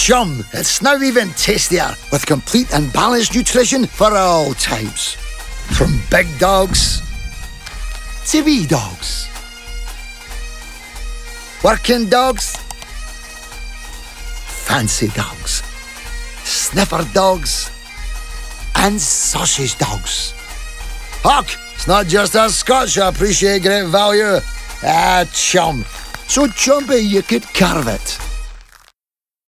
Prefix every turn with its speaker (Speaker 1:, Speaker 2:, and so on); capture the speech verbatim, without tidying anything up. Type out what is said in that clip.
Speaker 1: CHUM. It's now even tastier, with complete and balanced nutrition for all types. From big dogs to wee dogs. Working dogs, fancy dogs, sniffer dogs, and sausage dogs. Huck, it's not just us Scots who appreciate great value. Ah, CHUM. So chumpy you could carve it.